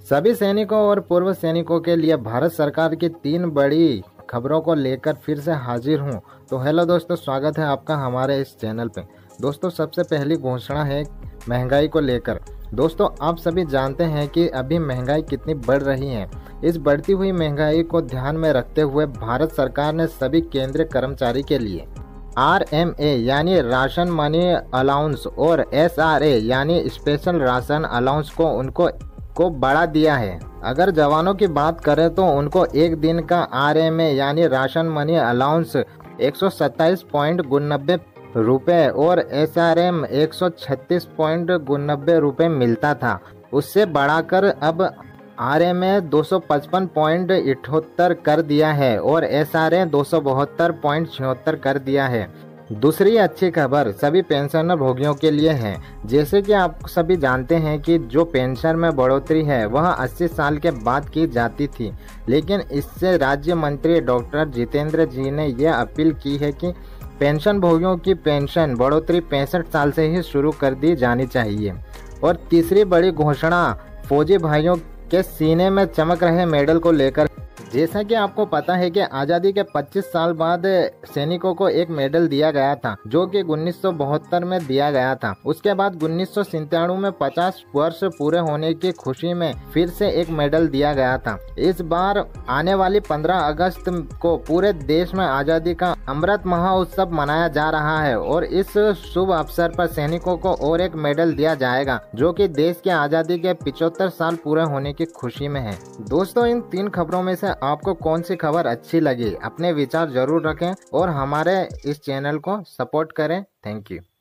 सभी सैनिकों और पूर्व सैनिकों के लिए भारत सरकार की 3 बड़ी खबरों को लेकर फिर से हाजिर हूं। तो हेलो दोस्तों, स्वागत है आपका हमारे इस चैनल पे। दोस्तों, सबसे पहली घोषणा है महंगाई को लेकर। दोस्तों, आप सभी जानते हैं कि अभी महंगाई कितनी बढ़ रही है। इस बढ़ती हुई महंगाई को ध्यान में रखते हुए भारत सरकार ने सभी केंद्रीय कर्मचारी के लिए RMA यानी राशन मनी अलाउंस और SRA यानी स्पेशल राशन अलाउंस को बढ़ा दिया है। अगर जवानों की बात करें तो उनको एक दिन का RMA यानी राशन मनी अलाउंस 127.89 रुपये और SRM 136.89 रुपये मिलता था। उससे बढ़ाकर अब RMA 255.78 कर दिया है और SRA 272.76 कर दिया है। दूसरी अच्छी खबर सभी पेंशनर भोगियों के लिए है। जैसे कि आप सभी जानते हैं कि जो पेंशन में बढ़ोतरी है वह 80 साल के बाद की जाती थी, लेकिन इससे राज्य मंत्री डॉक्टर जितेंद्र जी ने यह अपील की है कि पेंशन भोगियों की पेंशन बढ़ोतरी 65 साल से ही शुरू कर दी जानी चाहिए। और तीसरी बड़ी घोषणा फौजी भाइयों के सीने में चमक रहे मेडल को लेकर। जैसा कि आपको पता है कि आज़ादी के 25 साल बाद सैनिकों को एक मेडल दिया गया था, जो कि 1972 में दिया गया था। उसके बाद 1997 में 50 वर्ष पूरे होने की खुशी में फिर से एक मेडल दिया गया था। इस बार आने वाली 15 अगस्त को पूरे देश में आज़ादी का अमृत महोत्सव मनाया जा रहा है और इस शुभ अवसर पर सैनिकों को और एक मेडल दिया जाएगा, जो कि देश की आज़ादी के 75 साल पूरे होने की खुशी में है। दोस्तों, इन 3 खबरों में से आपको कौन सी खबर अच्छी लगी? अपने विचार जरूर रखें और हमारे इस चैनल को सपोर्ट करें। Thank you.